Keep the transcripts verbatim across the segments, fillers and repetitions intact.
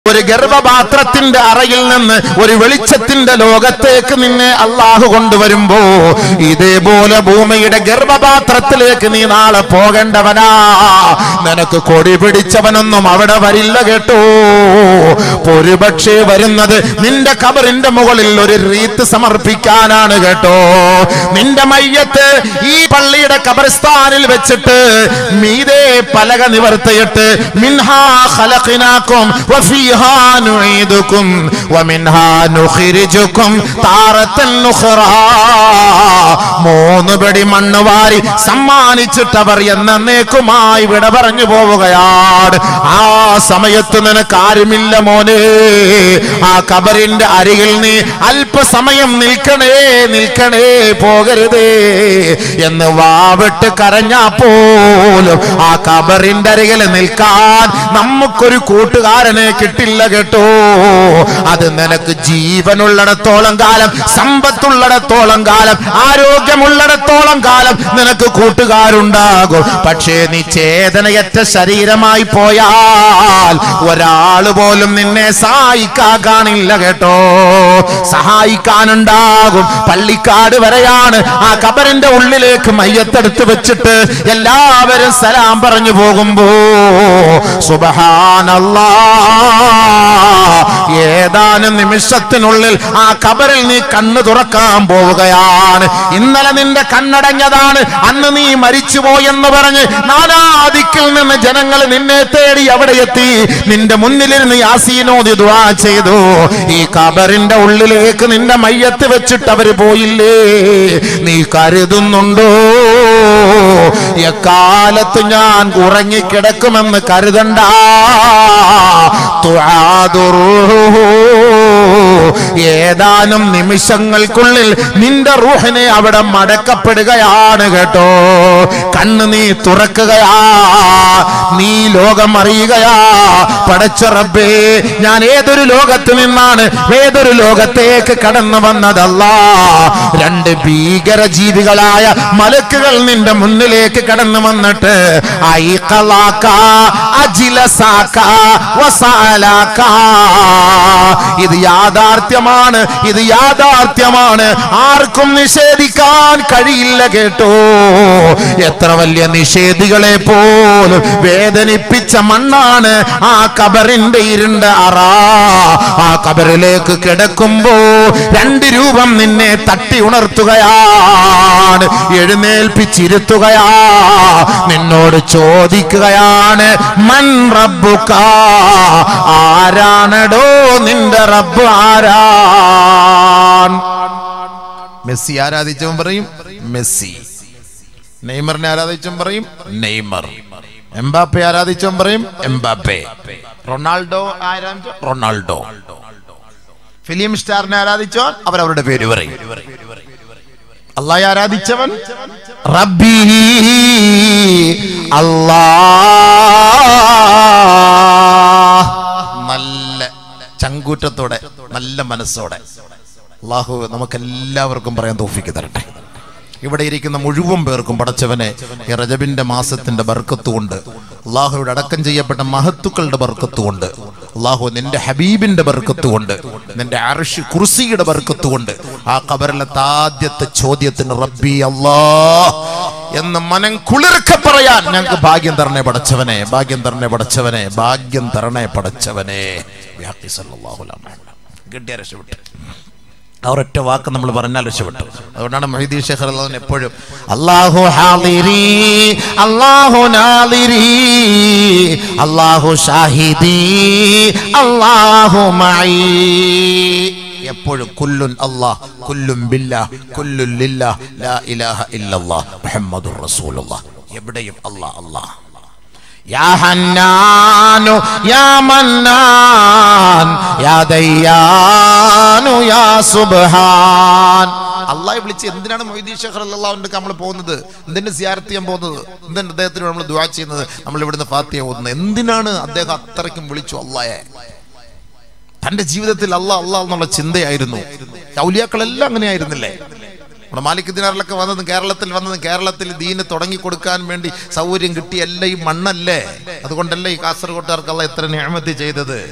ഒരു ഗർഭപാത്രത്തിന്റെ അറയിൽ നിന്ന് ഒരു വെളിച്ചത്തിന്റെ ലോകത്തേക്ക് നിന്നെ അള്ളാഹു കൊണ്ടുവരുമ്പോ ഇതേപോലെ ഭൂമിയുടെ ഗർഭപാത്രത്തിലേക്ക് നീ നാളെ പോകേണ്ടവനാ. നിനക്ക് കൊടി പിടിച്ചവനൊന്നും അവിടെ വരില്ല കേട്ടോ. ഒരുപക്ഷേ വരുന്നത് നിന്റെ ഖബറിന്റെ മുകളിൽ ഒരു റീത്ത് സമർപ്പിക്കാനാണ് കേട്ടോ. നിന്റെ മയ്യത്ത് ഈ പള്ളിയുടെ ഖബർസ്ഥാനിൽ വെച്ചിട്ട് മീതെ പലക നിവർത്തിയിട്ട് മിൻഹാ ഖലഖനാകും വഫീഹാ നുഈദുകും വമിൻഹാ നുഖ്രിജുകും താറത്തൻ ഉഖ്റാ. മൂന്ന് പടി മണ്ണ് വാരി സമ്മാനിച്ചിട്ടവർ എന്നേക്കുമായി വിട പറഞ്ഞു പോവുകയാണ്. ആ സമയത്ത് നിനക്ക് ആരുമില്ല മോനെ. ആ ഖബറിന്റെ അരികിൽ നീ അല്പസമയം നിൽക്കണേ നിൽക്കണേ പോകരുതേ എന്ന് വാവിട്ട് കരഞ്ഞാ പോലും ആ ഖബറിന്റെ അരികിൽ നിൽക്കാൻ നമുക്കൊരു കൂട്ടുകാരനെ കിട്ടില്ല കേട്ടോ. അത് നിനക്ക് ജീവനുള്ളിടത്തോളം കാലം, സമ്പത്തുള്ളിടത്തോളം കാലം, ആരോഗ്യമുള്ളിടത്തോളം കാലം നിനക്ക് കൂട്ടുകാരുണ്ടാകും. പക്ഷേ നീ ചേതനയറ്റ ശരീരമായി പോയാൽ ഒരാള് പോലും നിന്നെ സഹായിക്കാൻ കാണില്ല കേട്ടോ. സഹായിക്കാനുണ്ടാകും. പള്ളിക്കാട് വരെയാണ് ആ ഖബറിന്റെ ഉള്ളിലേക്ക് മയ്യത്തെടുത്ത് വെച്ചിട്ട് എല്ലാവരും സലാം പറഞ്ഞു പോകുമ്പോ സുബ്ഹാനല്ലാഹ്, ഏതാനും നിമിഷത്തിനുള്ളിൽ ആ ഖബറിൽ നീ കണ്ണ് തുറക്കാൻ പോവുകയാണ്. ഇന്നലെ നിന്റെ കണ്ണടഞ്ഞതാണ്, അന്ന് നീ മരിച്ചുപോയെന്ന് പറഞ്ഞ് നാനാദിക്കിൽ നിന്ന് ജനങ്ങൾ നിന്നെ തേടി അവിടെ എത്തി. നിന്റെ മുന്നിലിരുന്ന് യാസീനോദി ദുആ ചെയ്തു. ഈ ഖബറിന്റെ ഉള്ളിലേക്ക് നിന്റെ മയ്യത്ത് വെച്ചിട്ട് അവര് പോയില്ലേ? നീ കരുതുന്നുണ്ടോ എക്കാലത്ത് ഞാൻ ഉറങ്ങിക്കിടക്കുമെന്ന്? കരുതണ്ട. ഏതാനും നിമിഷങ്ങൾക്കുള്ളിൽ നിന്റെ റൂഹിനെ അവിടെ മടക്കപ്പെടുകയാണ് കേട്ടോ. കണ്ണ് നീ തുറക്കുകയാ, നീ ലോകം അറിയുകയാ. പടച്ച റബ്ബേ, ഞാൻ ഏതൊരു ലോകത്ത് നിന്നാണ് ഏതൊരു ലോകത്തേക്ക് കടന്നു വന്നതല്ലാ. രണ്ട് ഭീകര ജീവികളായ മലക്കുകൾ നിന്റെ മുന്നിലേക്ക് കടന്നു വന്നിട്ട് ഐഖലാക അജ്ലസാക വസഅലാക, ഇത് യാഥാർത്ഥ്യമാണ്, ഇത് യാഥാർത്ഥ്യമാണ്, ആർക്കും നിഷേധിക്കാൻ കഴിയില്ല കേട്ടോ. എത്ര വലിയ നിഷേധികളെ പോലും വേദനിപ്പിച്ച മണ്ണാണ് ആ ഖബറിന്റെ ഇരുണ്ട അറ. ആ ഖബറിലേക്ക് കിടക്കുമ്പോ രണ്ട് രൂപം നിന്നെ തട്ടി ഉണർത്തുകയാണ്, എഴുന്നേൽപ്പിച്ചിരുത്തുകയാ, നിന്നോട് ചോദിക്കുകയാണ് മൻ റബ്ബുക, ആരാണടോ നിന്റെ റബ്ബ്? ആരാൻ? മെസ്സി ആരാധിച്ചവൻ പറയും മെസ്സി, നെയ്മറിനെ ആരാധിച്ചവൻ പറയും നെയ്മർ, എംബാപ്പെ ആരാധിച്ചവൻ പറയും എംബാപ്പെ, റൊണാൾഡോ ആരാധിച്ചോ റൊണാൾഡോ, ഫിലിം സ്റ്റാറിനെ ആരാധിച്ചവൻ അവരവരുടെ പേര് പറയും. അല്ലാഹയെ ആരാധിച്ചവൻ റബ്ബി അല്ലാഹ്. നല്ല ചങ്കൂറ്റത്തോടെ, നല്ല മനസ്സോടെ അല്ലാഹു നമുക്കെല്ലാവർക്കും പറയാൻ തൗഫീഖ് തരട്ടെ. ഇവിടെ ഇരിക്കുന്ന മുഴുവൻ പേർക്കും പടച്ചവനെ ഈ റജബിന്റെ മാസത്തിന്റെ ബർക്കത്തുകൊണ്ട്, അള്ളാഹുയുടെ അടക്കം ചെയ്യപ്പെട്ട മഹത്തുക്കളുടെ ബർക്കത്തുകൊണ്ട്, അള്ളാഹു നിന്റെ ഹബീബിന്റെ ബർക്കത്തുകൊണ്ട്, നിന്റെ അർശ് കുർസിയുടെ ബർക്കത്തുകൊണ്ട് ആ ഖബറിലത്തെ ആദ്യത്തെ ചോദ്യത്തിന് റബ്ബി അല്ലാഹ് എന്ന് മനം കുളിർക്കെ പറയാൻ ഞങ്ങൾക്ക് ഭാഗ്യം തരണേ പടച്ചവനെ, ഭാഗ്യം തരണേ പടച്ചവനെ, ഭാഗ്യം തരണേ പടച്ചവനെ. ഗഡ്യ രക്ഷപ്പെട്ടു. ആ ഒരൊറ്റ വാക്ക് നമ്മൾ പറഞ്ഞാൽ രക്ഷപ്പെട്ടു. അതുകൊണ്ടാണ് മൊഹീദ്ദീൻ ശൈഖ് റളിയല്ലാഹു എപ്പോഴും അല്ലാഹു ഹാളിരി അല്ലാഹു നാളിരി അല്ലാഹു ഷാഹിദി അല്ലാഹു മഈ. എപ്പോഴും കുല്ലുൻ അല്ലാഹ്, കുല്ലുൻ ബില്ലാഹ്, കുല്ലുൻ ലില്ലാഹ്, ലാ ഇലാഹ ഇല്ലല്ലാഹ് മുഹമ്മദുർ റസൂലുള്ളാഹ്. എവിടെയും അല്ലാഹ് അല്ലാഹ്. യാ ഹന്നാനു യാ മന്നാൻ യാ ദയ്യാനു യാ സുബ്ഹാൻ. അള്ളാഹെ വിളിച്ച് എന്തിനാണ് മൊഹീദ്ദീൻ ശൈഖ് റളിയല്ലാഹുവിന്റെ നമ്മൾ പോകുന്നത്? എന്തിന്റെ സിയാറത്ത് ചെയ്യാൻ പോകുന്നത്? എന്തിനാണ് അദ്ദേഹത്തിന് നമ്മൾ ദുആ ചെയ്യുന്നത്? നമ്മൾ ഇവിടുന്ന് ഫാത്തിഹ ഓതുന്നത് എന്തിനാണ്? അദ്ദേഹം അത്രയ്ക്കും വിളിച്ചു അള്ളാഹയെ. തന്റെ ജീവിതത്തിൽ അള്ളാഹ് അള്ളാഹ് എന്നുള്ള ചിന്തയായിരുന്നു. ഔലിയാക്കളെല്ലാം അങ്ങനെയായിരുന്നില്ലേ? നമ്മുടെ മാലിക് ദിനാറിലൊക്കെ വന്നതും കേരളത്തിൽ വന്നതും കേരളത്തിൽ ദീന് തുടങ്ങി കൊടുക്കാൻ വേണ്ടി സൗകര്യം കിട്ടിയ എല്ലാം ഈ മണ്ണല്ലേ? അതുകൊണ്ടല്ലേ ഈ കാസർഗോട്ടുകാർക്ക് അള്ളാഹ് എത്ര നിഅമത്ത് ചെയ്തത്?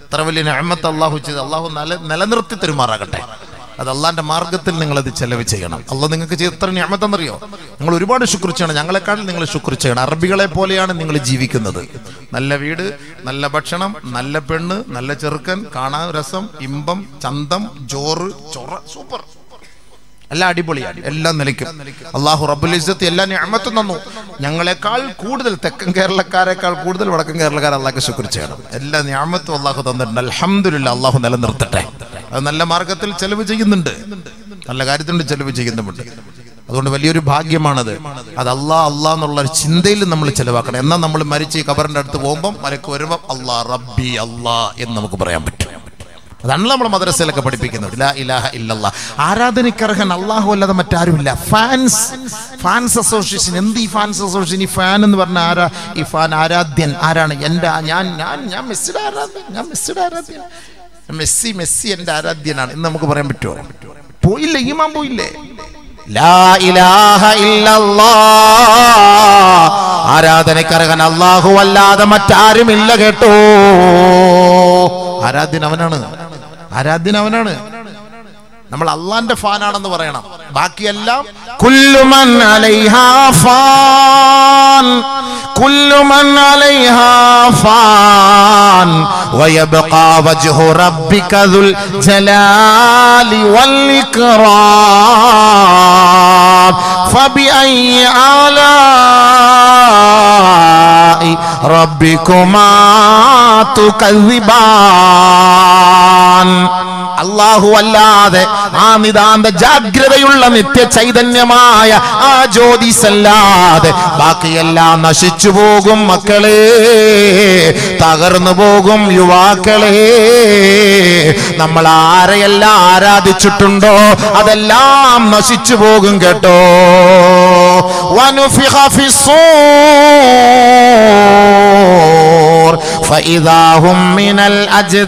എത്ര വലിയ നിഅമത്ത് അല്ലാഹു ചെയ്ത്. അല്ലാഹു നിലനിർത്തി തരുമാറാകട്ടെ. അത് അള്ളാന്റെ മാർഗത്തിൽ നിങ്ങൾ അത് ചെലവ് ചെയ്യണം. അള്ളാഹ് നിങ്ങൾക്ക് ചെയ്ത് എത്ര നിഅമത്തെന്നറിയോ? നിങ്ങൾ ഒരുപാട് ശുക്ർ ചെയ്യണം. ഞങ്ങളെക്കാൾ നിങ്ങൾ ശുക്ർ ചെയ്യണം. അറബികളെ പോലെയാണ് നിങ്ങൾ ജീവിക്കുന്നത്. നല്ല വീട്, നല്ല ഭക്ഷണം, നല്ല പെണ്ണ്, നല്ല ചെറുക്കൻ, കാണാൻ രസം, ഇമ്പം, ചന്തം, ജോറ്, ചൊറ, സൂപ്പർ, എല്ലാം അടിപൊളിയാണ്. എല്ലാം നിലയ്ക്കും അള്ളാഹു റബ്ബുൽ ഇസ്സത്ത് എല്ലാ നിഅമത്തും തന്നു. ഞങ്ങളെക്കാൾ കൂടുതൽ തെക്കൻ കേരളക്കാരെക്കാൾ കൂടുതൽ വടക്കൻ കേരളക്കാർ അള്ളാഹ്ക്ക് ശുക്ർ ചെയ്യണം. എല്ലാ നിഅമത്തും അള്ളാഹു തന്നിട്ടുണ്ട്. അൽഹംദുലില്ലാഹ്. അള്ളാഹു നിലനിർത്തട്ടെ. അത് നല്ല മാർഗത്തിൽ ചെലവ് ചെയ്യുന്നുണ്ട്, നല്ല കാര്യത്തിനുണ്ട് ചെലവ് ചെയ്യുന്നുമുണ്ട്. അതുകൊണ്ട് വലിയൊരു ഭാഗ്യമാണത്. അത് അള്ളാ അള്ളാ എന്നുള്ള ചിന്തയിൽ നമ്മൾ ചെലവാക്കണം. എന്നാൽ നമ്മൾ മരിച്ച് ഈ ഖബറിന്റെ അടുത്ത് പോകുമ്പോൾ മലക്ക് വരുമ്പോൾ അള്ളാ റബ്ബി അള്ളാ എന്ന് നമുക്ക് പറയാൻ പറ്റും. അതാണ് നമ്മൾ മദ്രസയിലൊക്കെ പഠിപ്പിക്കുന്നത്. ലാ ഇലാഹ ഇല്ലല്ലാഹ്. ആരാധനയ്ക്കർഹൻ അല്ലാഹു അല്ലാതെ മറ്റാരുമില്ല. Fans fans association. എന്ത് ഈ ഫാൻസ് അസോസിയേഷൻ? ഈ ഫാൻ എന്ന് പറഞ്ഞ ആരാ? ഈ ഫാൻ ആരാധ്യൻ ആരാണ്? എൻ്റെ ഞാൻ ഞാൻ ഞാൻ മെസ്സിയുടെ ആരാധ്യൻ, ഞാൻ മെസ്സിയുടെ ആരാധ്യൻ, മെസ്സി മെസ്സി എൻ്റെ ആരാധ്യനാണ് എന്ന് നമുക്ക് പറയാൻ പറ്റുമോ? പോയില്ലേ? ഈമാൻ പോയില്ലേ? ലാ ഇലാഹ ഇല്ലല്ലാഹ്. ആരാധനയ്ക്കർഹൻ അല്ലാഹു അല്ലാതെ മറ്റാരുമില്ല കേട്ടോ. ആരാധ്യൻ അവനാണ്, ആരാധ്യൻ അവനാണ്. നമ്മൾ അള്ളാന്റെ ഫാനാണെന്ന് പറയണം. ബാക്കിയെല്ലാം കുല്ലു മൻ അലൈഹാ ഫാൻ, കുല്ലു മൻ അലൈഹാ ഫാൻ വയബ്ഖാ വജ്ഹു റബ്ബിക ദുൽ ജലാലി വൽ ഇക്റാം ഫബിഅയ്യി ആലാഇ റബ്ബികുമാ തുകദ്ദിബാൻ. അല്ലാഹു അല്ലാതെ ആ നിതാന്ത ജാഗ്രതയുള്ള നിത്യ ചൈതന്യമായ ആ ജ്യോതിസല്ലാതെ ബാക്കിയെല്ലാം നശിച്ചു പോകും മക്കളെ, തകർന്നു പോകും യുവാക്കളെ. നമ്മൾ ആരെയെല്ലാം ആരാധിച്ചിട്ടുണ്ടോ അതെല്ലാം നശിച്ചു പോകും കേട്ടോ. വനുഫിഖ ഫിസ്സൂർ ഫഇദാ ഹും മിനൽ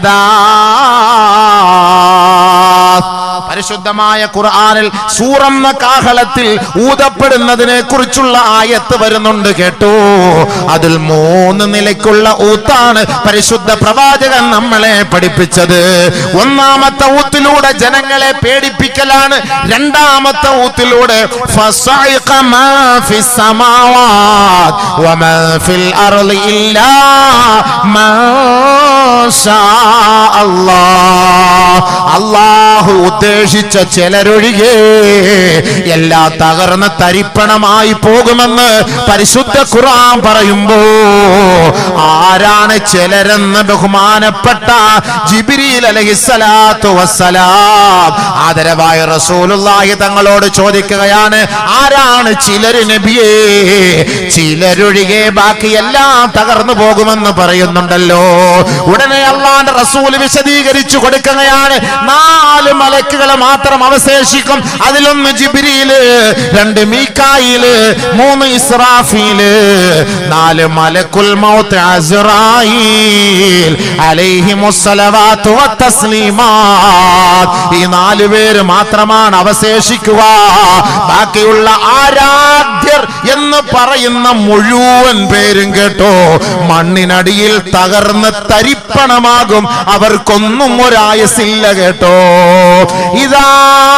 അജ്ദാസ്. പരിശുദ്ധമായ ഖുർആനിൽ സൂറെന്ന കാഹളത്തിൽ ഊതപ്പെടുന്നതിനെ കുറിച്ചുള്ള ആയത്ത് വരുന്നുണ്ട് കേട്ടോ. അതിൽ മൂന്ന് നിലയ്ക്കുള്ള ഊത്താണ് പരിശുദ്ധ പ്രവാചകൻ നമ്മളെ പഠിപ്പിച്ചത്. ഒന്നാമത്തെ ഊത്തിലൂടെ ജനങ്ങളെ പേടിപ്പിക്കലാണ്. രണ്ടാമത്തെ ഊത്തിലൂടെ ഫസഇഖ മാ ഫിസ് സമാവാത് വമാ ഫിൽ അർളി ഇല്ലാ മാ ശാ അല്ലാഹ്. അല്ലാഹു ഉദ്ദേശിച്ച ചിലരൊഴികെ എല്ലാ തകർന്ന് തരിപ്പണമായി പോകുമെന്ന് പരിശുദ്ധ ഖുർആൻ പറയുമ്പോ ആരാണ് ചിലരെന്ന് ബഹുമാനപ്പെട്ട ജിബ്രീൽ അലൈഹിസ്സലാത്തു വസ്സലാം ആദരവായ റസൂലുള്ളാഹി തങ്ങളോട് ചോദിക്കുകയാണ്, ആരാണ് ചിലര് നബിയേ? ചിലരൊഴികെ ബാക്കി എല്ലാം തകർന്നു പോകുമെന്ന് പറയുന്നുണ്ടല്ലോ. ഉടനെ അല്ലാഹുവിന്റെ റസൂൽ വിശദീകരിച്ചു കൊടുക്കുകയാണ്, നാല് മലക്കുകൾ മാത്രം അവശേഷിക്കും. അതിലൊന്ന് ജിബ്രീല്, രണ്ട് മീകായില്, മൂന്ന് ഇസ്രാഫീല്, നാല് മലക്കുൽ മൗത്ത് അസ്റായീൽ അലൈഹിമുസ്സലവാത്തു വത്തസ്ലീമാത്ത്. ഈ നാല് പേര് മാത്രമാണ് അവശേഷിക്കുക. ബാക്കിയുള്ള ആരാധ്യർ എന്ന് പറയുന്ന മുഴുവൻ പേരും കേട്ടോ മണ്ണിനടിയിൽ തകർന്ന് തരിപ്പണമാകും. അവർക്കൊന്നും ഒരായസില്ല കേട്ടോ. ഇതാ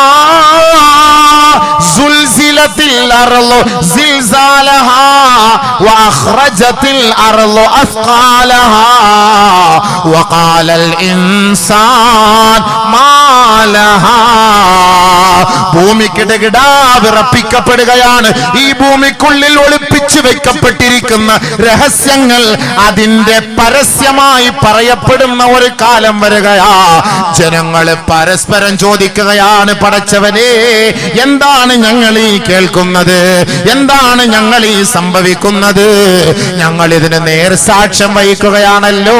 സുൽസിലത്തിൽ അർളു സിൽസാലഹാ വഅഖ്റജത്തിൽ അർളു അസ്ഖാലഹാ വഖാലൽ ഇൻസാൻ മാലഹാ. ഭൂമി കിടകിടാ വിറപ്പിക്കപ്പെടുകയാണ്. ഈ ഭൂമിക്കുള്ളിൽ ഒളിപ്പിച്ചു വെക്കപ്പെട്ടിരിക്കുന്ന രഹസ്യങ്ങൾ അതിന്റെ പരസ്യമായി പറയപ്പെടുന്ന ഒരു കാലം വരികയാ. ജനങ്ങൾ പരസ്പരം ചോദിക്കുകയാണ്, പടച്ചവനെ എന്താണ് ഞങ്ങൾ ഈ കേൾക്കുന്നത്? എന്താണ് ഞങ്ങൾ ഈ സംഭവിക്കുന്നത്? ഞങ്ങൾ ഇതിന് നേർസാക്ഷ്യം വഹിക്കുകയാണല്ലോ.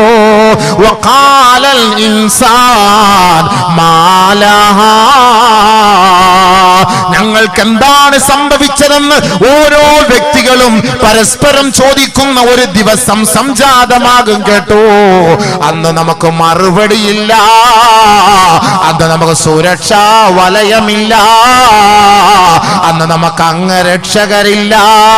വഖാലൽ ഇൻസാൻ മാലഹാ. ഞങ്ങൾക്ക് എന്താണ് സംഭവിച്ചതെന്ന് ഓരോ വ്യക്തികളും പരസ്പരം ചോദിക്കുന്ന ഒരു ദിവസം സംജാതമാകും കേട്ടോ. അന്ന് നമുക്ക് മറുപടിയില്ല, അന്ന് നമുക്ക് സുരക്ഷാ വലയമില്ല, അന്ന് നമുക്ക് അംഗരക്ഷകരില്ല,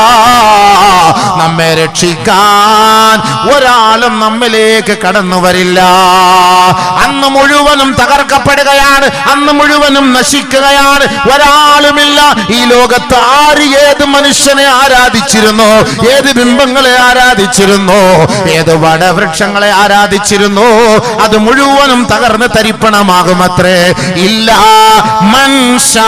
നമ്മെ രക്ഷിക്കാൻ ഒരാളും നമ്മിലേക്ക് കടന്നു വരില്ല. അന്ന് മുഴുവനും തകർക്കപ്പെടുകയാണ്, അന്ന് മുഴുവനും നശിക്കുകയാണ്. ഒരാളുമില്ല ഈ ലോകത്ത്. ആര് ഏത് മനുഷ്യനെ ആരാധിച്ചിരുന്നു, ഏത് ബിംബങ്ങളെ ആരാധിച്ചിരുന്നു, ഏത് വടവൃക്ഷങ്ങളെ ആരാധിച്ചിരുന്നു, അത് മുഴുവനും തകർന്ന് തരിപ്പണമാകുമത്രേ. ഇല്ല മൻഷാ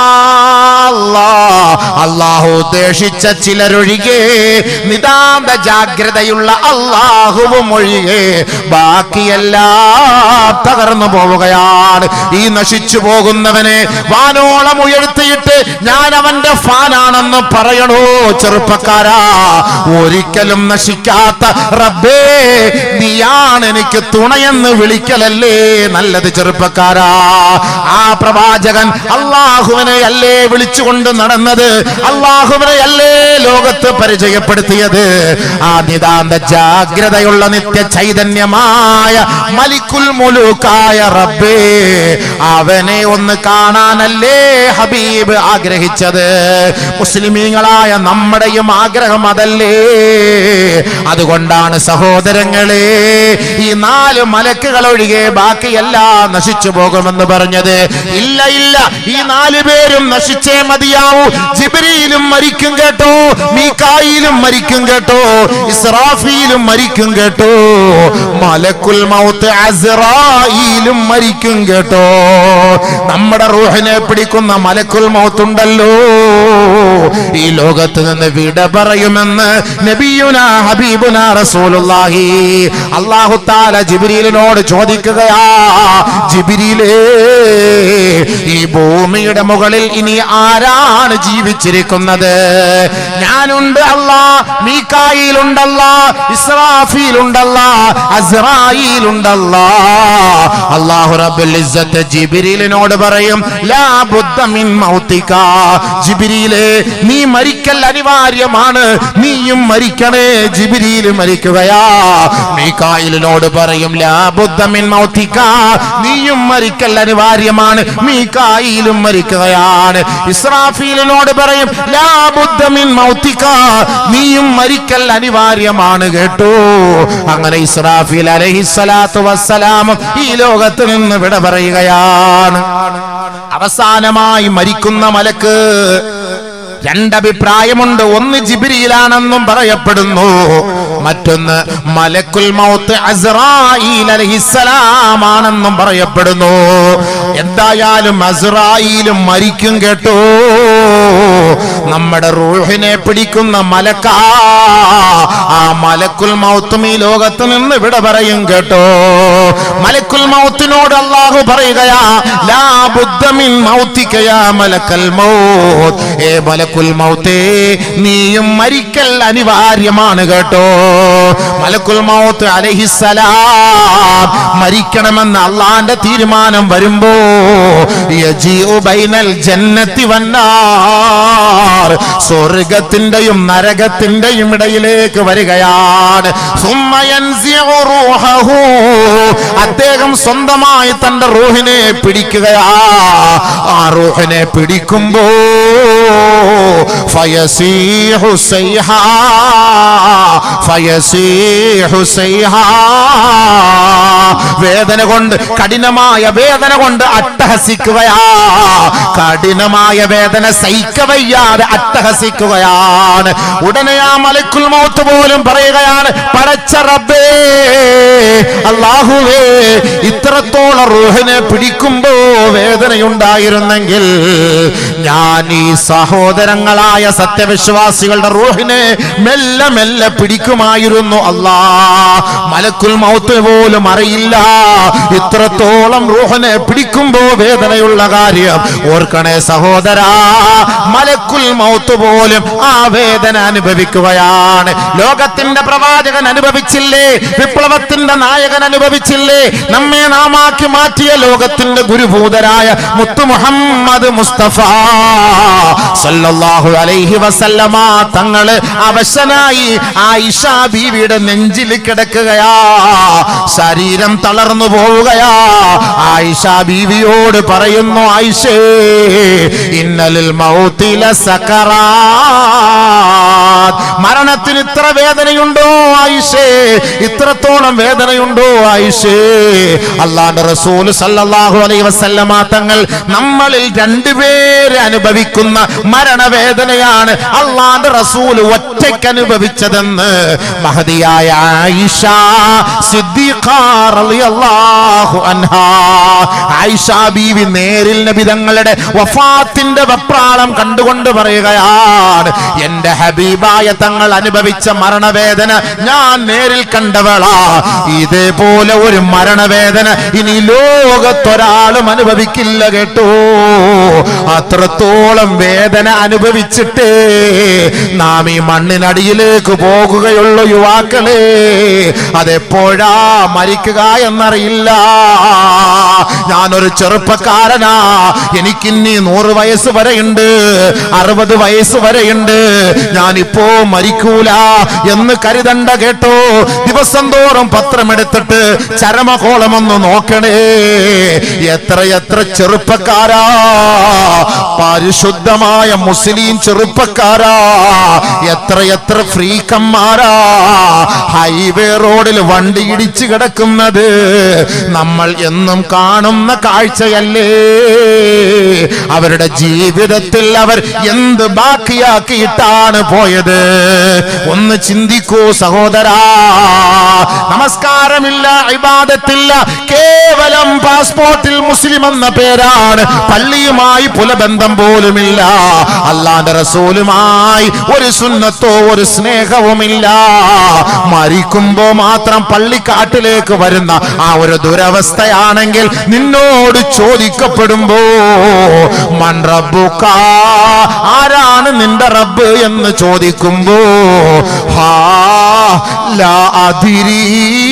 അല്ലാഹു ഉദ്ദേശിച്ച ചിലരൊഴികെ, നിതാന്ത ജാഗ്രതയുള്ള അല്ലാഹുവും ഒഴികെ ബാക്കിയെല്ലാം തകർന്നു പോവുകയാണ്. ഈ നശിച്ചു പോകുന്നവനെ വാനോളം ഉയർത്തിയിട്ട് ഞാൻ അവന്റെ ഫാനാണെന്ന് പറയണോ ചെറുപ്പക്കാരാ? ഒരിക്കലും നശിക്കാത്ത റബ്ബേ നീയാണ് എനിക്ക് തുണയെന്ന് വിളിക്കലല്ലേ നല്ലത് ചെറുപ്പക്കാരാ. ആ പ്രവാചകൻ അല്ലാഹുവിനെ അല്ലേ വിളിച്ചുകൊണ്ട് നടന്നത്, അല്ലാഹുവിനെ അല്ലേ ലോകത്ത് പരിചയപ്പെടുത്തിയത്. ആ നിതാന്ത ജാഗ്രതയുള്ള നിത്യ ചൈതന്യമായ മലിക്കുൽ മുലൂക്കായ റബ്ബേ, അവനെ ഒന്ന് കാണാനല്ലേ ഹബീബ് ആഗ്രഹിച്ചത്. മുസ്ലിമീങ്ങളായ നമ്മുടെയും ആഗ്രഹം അതല്ലേ? അതുകൊണ്ടാണ് സഹോദരങ്ങളെ ഈ നാല് മലക്കുകൾ ഒഴികെ ബാക്കിയെല്ലാം നശിച്ചു പോകുമെന്ന് പറഞ്ഞത്. ഇല്ല ഇല്ല, ഈ നാല് പേരും നശിച്ചേ മതിയാവൂ. ജിബ്രീലും മരിക്കും കേട്ടോ, മീകായിലും മരിക്കും കേട്ടോ, ഇസ്രാഫീലും മരിക്കും കേട്ടോ, മലക്കുൽ മൗത്ത് അസ്റായീലും മരിക്കും കേട്ടോ. നമ്മുടെ റൂഹിനെ പിടിക്കുന്ന മലക്കുൽ മൗത്ത് ഉണ്ടല്ലോ, ഈ ലോകത്ത് നിന്ന് വിട പറയുമെന്ന് നബിയുനാ ഹബീബുനാ റസൂലുള്ളാഹി. അല്ലാഹു തആല ജിബ്രീലിനോട് ചോദിക്കുകയാ, ജിബ്രീലേ ഈ ഭൂമിയുടെ മുകളിൽ ഇനി ആരാണ് ജീവിച്ചിരിക്കുന്നത്? ഞാനുണ്ട് അല്ലാ, മീകായിലുണ്ടല്ലാ, ഇസ്രാഫീലുണ്ടല്ലാ, അസ്റായീലുണ്ടല്ലാ. അല്ലാഹു റബ്ബുൽ ഇസ്സത്ത് ജിബ്രീലിനോട് പറയും, ലാ ബുദ്ദ മിൻ മൗതിക. ജിബ്രീലേ നീ മരിക്കൽ അനിവാര്യമാണ്, നീയും മരിക്കണേ. ജിബ്രീൽ മരിക്കുകയാ. മീകായിലിനോട് പറയും, ലാ ബുദ്ദ മിൻ മൗതിക, നീയും മരിക്കൽ അനിവാര്യമാണ്, മീകായിലും മരിക്കുകയാണ്. ഇസ്രാഫീലിനോട് പറയും, ലാ ബുദ്ദ മിൻ മൗതിക, നീയും മരിക്കൽ അനിവാര്യമാണ് കേട്ടോ. അങ്ങനെ ഇസ്രാഫീൽ അലൈഹിസ്സലാത്തു വസ്സലാം ഈ ലോകത്ത് നിന്ന് വിട പറയുകയാണ്. അവസാനമായി മരിക്കുന്ന മലക്ക് രണ്ടഭിപ്രായമുണ്ട്. ഒന്ന് ജിബ്രീലാണെന്നും പറയപ്പെടുന്നു, മറ്റൊന്ന് മലക്കുൽ മൗത്ത് അസ്റായീൽ അലൈഹിസ്സലാം ആണെന്നും പറയപ്പെടുന്നു. എന്തായാലും അസ്റായീലും മരിക്കും കേട്ടോ. നമ്മുടെ റൂഹിനെ പിടിക്കുന്ന മലക്ക, ആ മലക്കുൽ മൗത്തും ഈ ലോകത്ത് നിന്ന് വിട പറയും കേട്ടോ. മലക്കുൽ മൗത്തിനോട് അല്ലാഹു പറയുകയാ, ലാ ബുദ്ദ മിൻ മൗതിക യാ മലക്കൽ മൗത്ത്. ഏ മലക്കുൽ മൗത്തേ നീയും മരിക്കൽ അനിവാര്യമാണ് കേട്ടോ. മലക്കുൽ മൗത്ത് അലൈഹിസ്സലാം മരിക്കണമെന്ന് അള്ളാന്റെ തീരുമാനം വരുമ്പോ യജീഉ ബൈനൽ ജന്നത്തി വന്നാർ, സ്വർഗത്തിന്റെയും നരകത്തിന്റെയും ഇടയിലേക്ക് വരികയാണ്. സുമ്മ യൻസിഉ റൂഹഹു, അദ്ദേഹം സ്വന്തമായി തന്റെ റൂഹിനെ പിടിക്കുകയാ. ആ റൂഹിനെ പിടിക്കുമ്പോ ഫയസീഹു സൈഹാ, ഫയസീഹു സൈഹാ, വേദന കൊണ്ട്, കഠിനമായ വേദന കൊണ്ട് അട്ടഹസിക്കുകയാ. കഠിനമായ വേദന സഹിക്കവയ്യാതെ അട്ടഹസിക്കുകയാണ്. ഉടനെ ആ മലക്കുൽ മൗത്ത് പോലും പറയുകയാണ്, പടച്ച റബ്ബേ, അല്ലാഹുവേ, ഇത്രത്തോളം റൂഹിനെ പിടിക്കുമ്പോ വേദനയുണ്ടായിരുന്നെങ്കിൽ ഞാൻ ഈ സഹോദരങ്ങളായ സത്യവിശ്വാസികളുടെ റൂഹിനെ മെല്ലെ മെല്ലെ പിടിക്കുമായിരുന്നു അല്ലാ. മലക്കുൽ മൗത്ത് പോലും അറിയില്ല ഇത്രത്തോളം റൂഹിനെ പിടിക്കുമ്പോ വേദനയുള്ള കാര്യം. ഓർക്കണേ സഹോദരാ, മലക്കുൽ മൗത്ത് പോലും ആ വേദന അനുഭവിക്കുകയാണ്. ലോകത്തിന്റെ പ്രവാചകൻ അനുഭവിച്ചില്ലേ? വിപ്ലവത്തിന്റെ നായകൻ അനുഭവിച്ചില്ലേ? നമ്മെ നാമാക്കി ആക്കി മാറ്റിയ ലോകത്തിന്റെ ഗുരുഭൂതരായ മുത്തു മുഹമ്മദ് മുസ്തഫ സല്ലല്ലാഹു അലൈഹി വസല്ലമ തങ്ങള് അവശനായി ആയിഷ ബീവിയുടെ നെഞ്ചിൽ കിടക്കുകയാ. ശരീരം തളർന്നു പോവുകയാ. ആയിഷ ബീവിയോട് പറയുന്നു, ആയിഷേ ഇന്നലിൽ മൗതി ലസകറാത്ത്, മരണത്തിന് ഇത്ര വേദനയുണ്ടോ ആയിഷേ? ഇത്രത്തോളം വേദനയുണ്ടോ ആയിഷേ? അല്ലാഹുവിന്റെ റസൂൽ സല്ലല്ലാഹു അലൈഹി വസല്ലമ തങ്ങൾ നമ്മളിൽ രണ്ടുപേരെ അനുഭവിക്കുന്ന മരണവേദനയാണ് അല്ലാഹുവിന്റെ റസൂൽ ഒറ്റയ്ക്ക് അനുഭവിച്ചതെന്ന് മഹദിയായ ആയിഷ സിദ്ദീഖ റളിയല്ലാഹു അൻഹാ, ആയിഷ ബീവി നേരിൽ നബി തങ്ങളുടെ വഫാത്തിന്റെ വെപ്രാളം കണ്ടുകൊണ്ട് പറയുകയാണ്, എന്റെ ഹബീബായ തങ്ങൾ അനുഭവിച്ച മരണവേദന ഞാൻ നേരിൽ കണ്ടവളാ. ഇതേപോലെ ഒരു മരണവേദന ഇനി ലോകത്തൊരാളും അനുഭവിക്കില്ല കേട്ടോ. അത്രത്തോളം വേദന അനുഭവിച്ചിട്ടേ നാം ഈ മണ്ണിനടിയിലേക്ക് പോകുകയുള്ളൂ യുവാക്കളെ. അതെപ്പോഴാ മരിക്കുക എന്നറിയില്ല. ഞാനൊരു ചെറുപ്പക്കാരനാ, എനിക്കിന്നി നൂറ് വയസ്സ് വരെയുണ്ട്, അറുപത് വയസ്സ് വരെയുണ്ട്. ഞാനിപ്പോ മരിക്കൂല എന്ന് കരുതണ്ട കേട്ടോ. ദിവസം തോറും പത്രമെടുത്തിട്ട് ചരമകോളമൊന്ന് നോക്കണേ. എത്രയെത്ര ചെറുപ്പക്കാരാ, പരിശുദ്ധമായ മുസ്ലിം ചെറുപ്പക്കാരാ, എത്രയെത്ര ഫ്രീക്കന്മാരാ ഹൈവേ റോഡിൽ വണ്ടി ഇടിച്ചു കിടക്കുന്നത് നമ്മൾ എന്നും കാണുന്ന കാഴ്ചയല്ലേ. അവരുടെ ജീവിതത്തിൽ അവർ എന്ത് ബാക്കിയാക്കിയിട്ടാണ് പോയത്? ഒന്ന് ചിന്തിക്കൂ സഹോദരാ. നമസ്കാരമില്ല, ഇബാദത്തില്ല, കേവലം പാസ്പോർട്ടിൽ മുസ്ലിം എന്ന പേരാണ്, പള്ളിയുമായി പുലബന്ധം പോലുമില്ല, അല്ലാഹുവിന്റെ റസൂലുമായി ഒരു സുന്നത്തോ ഒരു സ്നേഹവുമില്ല. മരിക്കുമ്പോ മാത്രം പള്ളിക്കാട്ടിലേക്ക് വരുന്ന ആ ഒരു ദുരവസ്ഥയാണെങ്കിൽ നിന്നോട് ചോദിക്കപ്പെടുമ്പോ മൻ റബ്ബുക, ആരാണ് നിന്റെ റബ്ബ് എന്ന് ചോദിക്കുമ്പോ ഹാ ലാ അദിരി,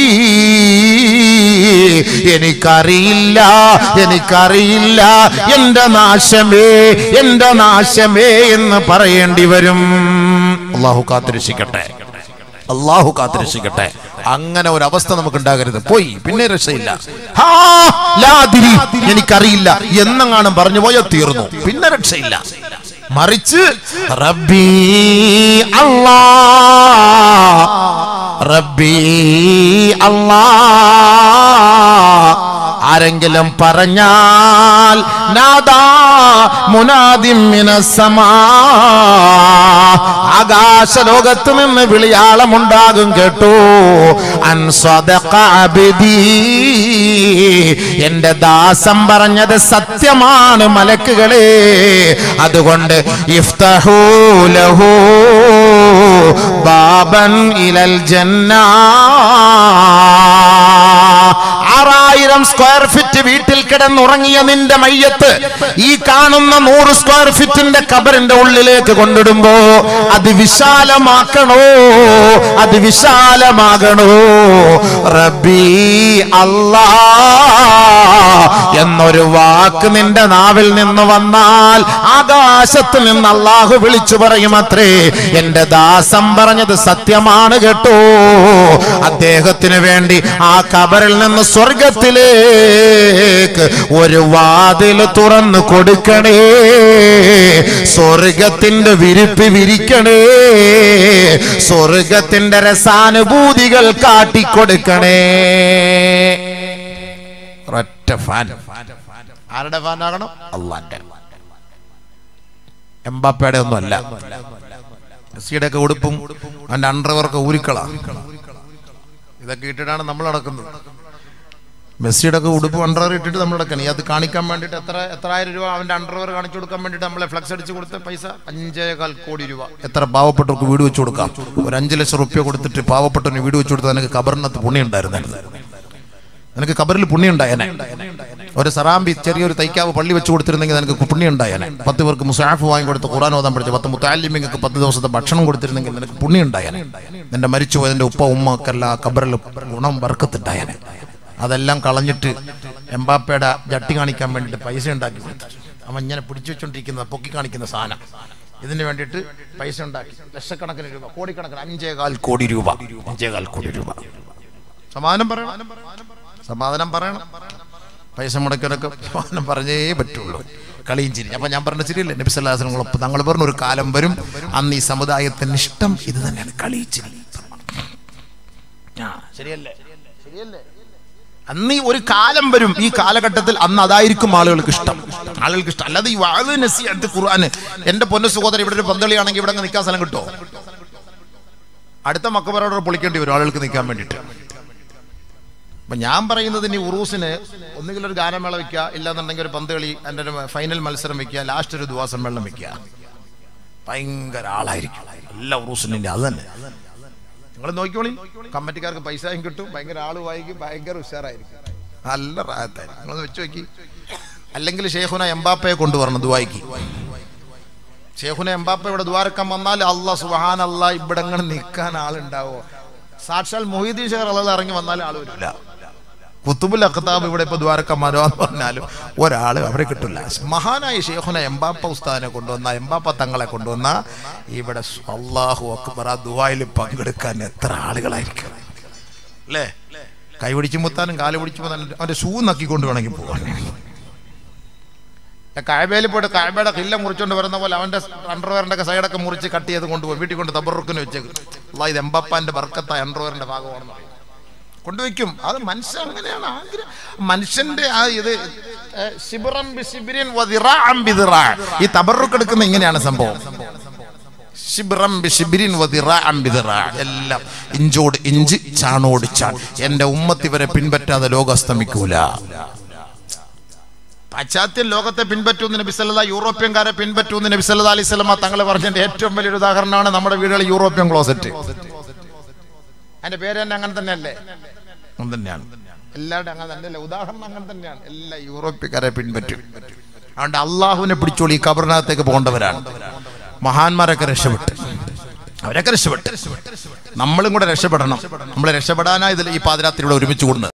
എനിക്കറിയില്ല എനിക്കറിയില്ല എന്റെ നാശമേ എന്റെ നാശമേ എന്ന് പറയേണ്ടി വരും. അല്ലാഹു കാത്തിരക്ഷിക്കട്ടെ, അല്ലാഹു കാത്തിരക്ഷിക്കട്ടെ. അങ്ങനെ ഒരു അവസ്ഥ നമുക്ക് ഉണ്ടാകരുത്. പോയി പിന്നെ രക്ഷയില്ല. എനിക്കറിയില്ല എന്നെങ്ങാനും പറഞ്ഞു പോയോ തീർന്നു, പിന്നെ രക്ഷയില്ല. മറിച്ച് റബ്ബി അല്ലാ റബ്ബി അല്ലാ ആരെങ്കിലും പറഞ്ഞാൽ നാദാ മുനാദിം മിനസ് സമാ, ആകാശ ലോകത്ത് നിന്ന് വിളിയാളമുണ്ടാകും കേട്ടോ. അൻ സദഖ അബ്ദി, എന്റെ ദാസൻ പറഞ്ഞത് സത്യമാണ് മലക്കുകളെ. അതുകൊണ്ട് ഇഫ്തഹൂ ലഹു ബാബൻ ഇലൽ ജന്ന, ആറായിരം സ്ക്വയർ ഫീറ്റ് വീട്ടിൽ കിടന്നുറങ്ങിയ നിന്റെ മയ്യത്ത് ഈ കാണുന്ന നൂറ് സ്ക്വയർ ഫീറ്റിന്റെ കബറിന്റെ ഉള്ളിലേക്ക് കൊണ്ടിടുമ്പോ അത് വിശാലമാക്കണോ, അത് വിശാലമാകണോ. റബ്ബി അല്ലാ എന്നൊരു വാക്ക് നിന്റെ നാവിൽ നിന്ന് വന്നാൽ ആകാശത്ത് നിന്ന് അല്ലാഹു വിളിച്ചു പറയും അത്രേ, എന്റെ ദാസൻ പറഞ്ഞത് സത്യമാണ് കേട്ടോ. അദ്ദേഹത്തിന് വേണ്ടി ആ കബറിൽ നിന്ന് സ്വർഗത്തിലേക്ക് ഒരു വാതിൽ തുറന്നു കൊടുക്കണേ, സ്വർഗത്തിന്റെ വിരിപ്പ് വിരിക്കണേ, സ്വർഗത്തിന്റെ രസാനുഭൂതികൾ കാട്ടിക്കൊടുക്കണേ. ഒറ്റ ഫാൻ. ആരുടെ ഫാനാകണം? അല്ലാഹുവിന്റെ. എംബാപ്പയുടെ ഒന്നും അല്ല. മെസ്സിയുടെ ഒക്കെ ഉടുപ്പും അവന്റെ അണ്ടർവെയറൊക്കെ ഊരിക്കളാ. ഇതൊക്കെ ഇട്ടിട്ടാണ് നമ്മൾ നടക്കുന്നത്. മെസ്സിയുടെ ഒക്കെ ഉടുപ്പ് അണ്ടർവെയർ ഇട്ടിട്ട് നമ്മൾ നടക്കണം. അത് കാണിക്കാൻ വേണ്ടിയിട്ട് എത്ര എത്രായിരം രൂപ അവന്റെ അണ്ടർവെയർ കാണിച്ചു കൊടുക്കാൻ വേണ്ടിയിട്ട് നമ്മളെ ഫ്ലക്സ് അടിച്ച് കൊടുത്ത പൈസ അഞ്ചേകാൽ കോടി രൂപ. എത്ര പാവപ്പെട്ടവർക്ക് വീട് വെച്ച് കൊടുക്കാം? ഒരു അഞ്ചു ലക്ഷം റുപ്യ കൊടുത്തിട്ട് പാവപ്പെട്ടവന് വീട് വെച്ച് കൊടുത്താൽ നിനക്ക് കബറിനകത്ത് പുണ്യം ഉണ്ടായിരുന്നായിരുന്നു. നിനക്ക് കബറിൽ പുണ്യം ഉണ്ടായേനെ. ഒരു സറാമ്പി ചെറിയൊരു തൈക്കാവ് പള്ളി വെച്ച് കൊടുത്തിരുന്നെങ്കിൽ നിനക്ക് പുണ്യം ഉണ്ടായേനെ. പത്ത് പേർക്ക് മുസാഫ് വാങ്ങിക്കൊടുത്ത് ഖുർആൻ ഓതാൻ പഠിച്ച പത്ത് മുത്തഅല്ലിമീങ്ങൾക്ക് പത്ത് ദിവസത്തെ ഭക്ഷണം കൊടുത്തിരുന്നെങ്കിൽ നിനക്ക് പുണ്യം ഉണ്ടായേനെ. നിന്റെ മരിച്ചുപോയതിന്റെ ഉപ്പ ഉമ്മക്കെല്ലാം കബറിൽ ഗുണം ബർക്കത്തുണ്ടായേനെ. അതെല്ലാം കളഞ്ഞിട്ട് എംബാപ്പയുടെ ജട്ടി കാണിക്കാൻ വേണ്ടിയിട്ട് പൈസ ഉണ്ടാക്കി കൊടുത്തു. അവൻ ഇങ്ങനെ പിടിച്ചു വെച്ചോണ്ടിരിക്കുന്ന പൊക്കി കാണിക്കുന്ന സാധനം ഇതിന് വേണ്ടിയിട്ട് പൈസ ഉണ്ടാക്കി ലക്ഷക്കണക്കിന് രൂപ, കോടിക്കണക്കിന്, അഞ്ചേകാൽ കോടി രൂപ അഞ്ചേകാൽ കോടി രൂപ സമാധാനം പറയണം, സമാധാനം പറയണം. പൈസ മുടക്കിയവരൊക്കെ സമാധാനം പറഞ്ഞേ പറ്റുള്ളൂ. കളിയും ചിരി. അപ്പൊ ഞാൻ പറഞ്ഞ ശരിയല്ലേ, നബി സല്ലല്ലാഹു അലൈഹി വസല്ലം തങ്ങൾ പറഞ്ഞ ഒരു കാലം വരും അന്ന് ഈ സമുദായത്തിന് ഇഷ്ടം ഇത് തന്നെയാണ്, കളി ചിരി. ശരിയല്ലേ, ശരിയല്ലേ? അന്ന് ഈ ഒരു കാലം വരും, ഈ കാലഘട്ടത്തിൽ അന്ന് അതായിരിക്കും ആളുകൾക്ക് ഇഷ്ടം, ആളുകൾക്ക് ഇഷ്ടം. അല്ലാതെ ഈ വഅദ് നസീഹത്ത് ഖുർആൻ, എന്റെ പൊന്നു സഹോദരൻ, ഇവിടെ ഒരു പന്തളിയാണെങ്കിൽ ഇവിടെ നിൽക്കാൻ സ്ഥലം കിട്ടുമോ? അടുത്ത മക്കബറോടെ പൊളിക്കേണ്ടി വരും ആളുകൾക്ക് നിൽക്കാൻ വേണ്ടിയിട്ട്. അപ്പൊ ഞാൻ പറയുന്നത്, ഇനി ഉറൂസിന് ഒന്നുകിൽ ഒരു ഗാനമേള വെക്കുക, ഇല്ലാന്നുണ്ടെങ്കിൽ ഒരു പന്ത് കളി, എൻ്റെ ഒരു ഫൈനൽ മത്സരം വെക്കുക, ലാസ്റ്റ് ഒരു ദുആ സമ്മേളനം വെക്കുക. ഭയങ്കര ആളായിരിക്കും എല്ലാ ഉറൂസിൻ്റെ. അത് തന്നെ നിങ്ങൾ നോക്കിക്കോളി, കമ്മിറ്റിക്കാർക്ക് പൈസയും കിട്ടും, ഭയങ്കര ആള് വായിക്കും, ഭയങ്കര ഉഷാറായിരിക്കും, നല്ല റാഹത്തായിരിക്കും. നിങ്ങളൊന്ന് വെച്ച് നോക്കി. അല്ലെങ്കിൽ ഷെയ്ഖുന എംബാപ്പയെ കൊണ്ടുവരണം ദുആയ്ക്ക്. ഷെയ്ഖുന എംബാപ്പ ഇവിടെ ദുആരക്കാൻ വന്നാൽ അല്ലാഹ് സുബ്ഹാനല്ലാഹ് ഇവിടെ അങ്ങനെ നിൽക്കാൻ ആളുണ്ടാവോ? സാക്ഷാൽ മൊഹീദ്ദീൻ ഷേഖ് റളിയല്ലാഹു ഇറങ്ങി വന്നാൽ ആൾ വരില്ല. കുത്തുബുൽ അഖ്താബ് ഇവിടെ ഇപ്പൊ ദ്വാരക്കന്മാരോ എന്ന് പറഞ്ഞാലും ഒരാള് അവരെ കിട്ടില്ല. മഹാനായ ഷെയ്ഖുന എംബാപ്പ ഉസ്താദിനെ കൊണ്ടുവന്ന, എംബാപ്പ തങ്ങളെ കൊണ്ടുവന്ന ഇവിടെ അല്ലാഹു അക്ബർ ആ ദുആയിൽ പങ്കെടുക്കാൻ എത്ര ആളുകളായിരിക്കും അല്ലേ? കൈ പിടിച്ചു മുത്താനും കാല് പിടിച്ചു മുത്താനും അവന്റെ ഷൂ നക്കിക്കൊണ്ട് വേണമെങ്കിൽ പോകാൻ. കഅബയിൽ പോയിട്ട് കഅബയുടെ ഖില്ല മുറിച്ചുകൊണ്ട് വരുന്ന പോലെ അവന്റെ അണ്ടർവെയറിന്റെ ഒക്കെ സൈഡൊക്കെ മുറിച്ച് കട്ട് ചെയ്ത് കൊണ്ടുപോയി വീട്ടിൽ കൊണ്ട് തബറുക്കിന് വെച്ചേക്കും. അല്ലാഹ് ഇത് എംബാപ്പാന്റെ ബർക്കത്തായ അണ്ടർവെയറിന്റെ ഭാഗമാണെന്ന് പറയും, കൊണ്ടുവയ്ക്കും. അത് മനുഷ്യൻ അങ്ങനെയാണ് ആഗ്രഹം. മനുഷ്യന്റെ ആ ഇത് ഈ തബറുക്ക് എടുക്കുന്ന ഇങ്ങനെയാണ് സംഭവം. എല്ലാം ഇഞ്ചോട് ഇഞ്ച് ചാണോട് ചാൺ. എന്റെ ഉമ്മത്ത് ഇവരെ പിൻപറ്റാതെ ലോകം അസ്തമിക്കൂല. പാശ്ചാത്യ ലോകത്തെ പിൻപറ്റുന്ന നബി സല്ലല്ലാഹു, യൂറോപ്യൻകാരെ പിൻപറ്റുന്ന നബി സല്ലല്ലാഹു അലൈഹി വസല്ലം തങ്ങൾ പറഞ്ഞതിന്റെ ഏറ്റവും വലിയൊരു ഉദാഹരണമാണ് നമ്മുടെ വീടുകളിൽ യൂറോപ്യൻ ക്ലോസറ്റ്. അതിന്റെ പേര് തന്നെ അങ്ങനെ തന്നെയല്ലേ? അങ്ങനെ തന്നെയാണ്, എല്ലാവരുടെ അങ്ങനെ തന്നെയല്ലേ? ഉദാഹരണം അങ്ങനെ തന്നെയാണ്. എല്ലാ യൂറോപ്യക്കാരെ പിൻപറ്റും. അതുകൊണ്ട് അള്ളാഹുവിനെ പിടിച്ചോളി, ഈ കബറിനകത്തേക്ക് പോകേണ്ടവരാണ്. മഹാന്മാരൊക്കെ രക്ഷപ്പെട്ട്, അവരൊക്കെ രക്ഷപ്പെട്ട് നമ്മളും കൂടെ രക്ഷപ്പെടണം. നമ്മൾ രക്ഷപ്പെടാനായി ഇതിൽ ഈ പാതിരാത്രിയുടെ ഒരുമിച്ച് കൂടുന്നത്.